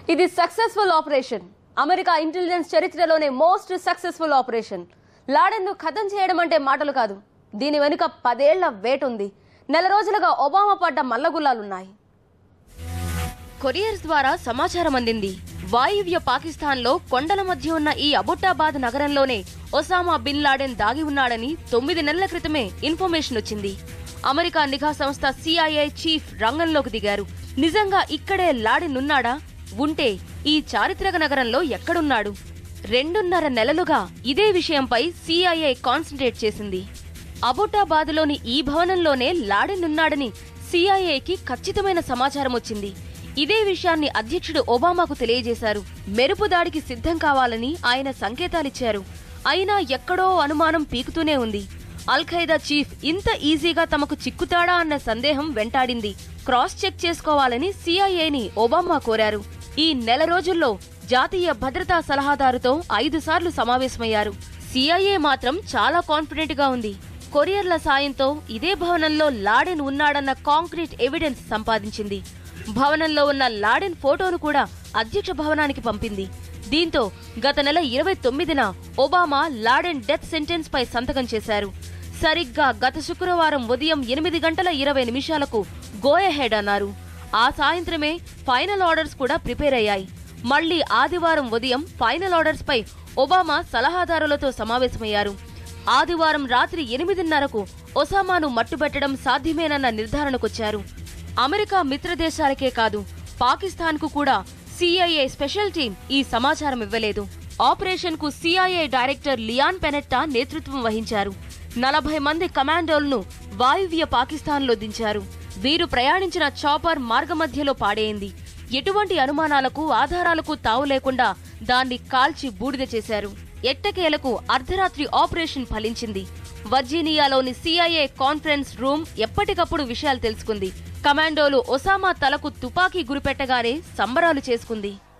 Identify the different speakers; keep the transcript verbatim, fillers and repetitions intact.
Speaker 1: ఇది successful operation. America intelligence చరిత్రలోనే most successful operation. Laden ను ఖతం చేయడం అంటే మాటలు కాదు. దీని వెనుక పదేళ్ల వేట్ ఉంది. నెల రోజులుగా ఒబామా పడ్డ మల్లగుల్లాలున్నాయి. కొరియర్స్ ద్వారా సమాచారం అందింది. వాయువ్య పాకిస్తాన్ లో కొండల మధ్య ఉన్న ఈ అబుటాబాద్ నగరంలోనే ఒసామా బిన్ లాడెన్ దాగి ఉన్నాడని తొమ్మిది నెలల క్రితమే ఇన్ఫర్మేషన్ వచ్చింది. అమెరికా నిఘా సంస్థ సిఐఏ చీఫ్ రంగంలోకి దిగారు. నిజంగా ఇక్కడే లాడెన్ ఉన్నాడా? ఉంటే ఈ చారిత్రక నగరంలో ఎక్కడున్నాడు? రెండున్నర నెలలుగా ఇదే విషయంపై సిఐఏ కాన్సంట్రేట్ చేసింది. అబుటాబాద్లోని ఈ భవనంలోనే లాడెన్ ఉన్నాడని సిఐఏకి ఖచ్చితమైన సమాచారం వచ్చింది. ఇదే విషయాన్ని అధ్యక్షుడు ఒబామాకు తెలియజేశారు. మెరుపు దాడికి సిద్ధం కావాలని ఆయన సంకేతాలిచ్చారు. అయినా ఎక్కడో అనుమానం పీకుతూనే ఉంది. అల్ ఖైదా చీఫ్ ఇంత ఈజీగా తమకు చిక్కుతాడా అన్న సందేహం వెంటాడింది. క్రాస్ చెక్ చేసుకోవాలని సిఐఏని ఒబామా కోరారు. ఈ నెల రోజుల్లో జాతీయ భద్రతా సలహాదారుతో ఐదు సార్లు సమావేశమయ్యారు. సిఐఏ మాత్రం చాలా కాన్ఫిడెంట్ గా ఉంది. కొరియర్ల సాయంతో ఇదే భవనంలో లాడెన్ ఉన్నాడన్న కాంక్రీట్ ఎవిడెన్స్ సంపాదించింది. భవనంలో ఉన్న లాడెన్ ఫోటోను కూడా అధ్యక్ష భవనానికి పంపింది. దీంతో గత నెల ఇరవై తొమ్మిదిన ఒబామా లాడెన్ డెత్ సెంటెన్స్ పై సంతకం చేశారు. సరిగ్గా గత శుక్రవారం ఉదయం ఎనిమిది గంటల ఇరవై నిమిషాలకు గో అహెడ్ అన్నారు. ఆ సాయంత్రమే ఫైనల్ ఆర్డర్స్ కూడా ప్రిపేర్ అయ్యాయి. మళ్లీ ఆదివారం ఉదయం ఫైనల్ ఆర్డర్స్ పై ఒబామా సలహాదారులతో సమావేశమయ్యారు. ఆదివారం రాత్రి ఎనిమిదిన్నరకు ఒసామాను మట్టుబెట్టడం సాధ్యమేనన్న నిర్ధారణకొచ్చారు. అమెరికా మిత్రదేశాలకే కాదు, పాకిస్తాన్ కు కూడా సిఐఏ స్పెషల్ టీం ఈ సమాచారం ఇవ్వలేదు. ఆపరేషన్ కు సిఐఏ డైరెక్టర్ లియాన్ పెనెట్టా నేతృత్వం వహించారు. నలభై మంది కమాండోలను వాయువ్య పాకిస్తాన్లో దించారు. వీరు ప్రయాణించిన చాపర్ మార్గమధ్యలో పాడైంది. ఎటువంటి అనుమానాలకు ఆధారాలకు తావు లేకుండా దాన్ని కాల్చి బూడిద చేశారు. ఎట్టకేలకు అర్ధరాత్రి ఆపరేషన్ ఫలించింది. వర్జీనియాలోని సిఐఏ కాన్ఫరెన్స్ రూమ్ ఎప్పటికప్పుడు విషయాలు తెలుసుకుంది. కమాండోలు ఒసామా తలకు తుపాకీ గురిపెట్టగానే సంబరాలు చేసుకుంది.